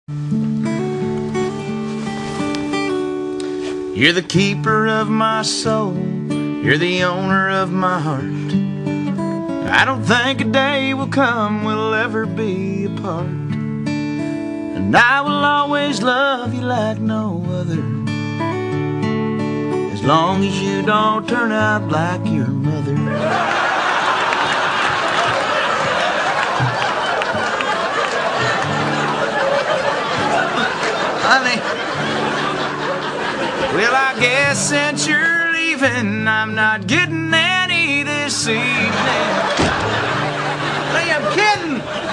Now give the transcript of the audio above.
You're the keeper of my soul, you're the owner of my heart. I don't think a day will come we'll ever be apart. And I will always love you like no other, as long as you don't turn out like your mother. Honey, well, I guess since you're leaving, I'm not getting any this evening. Hey, I'm kidding.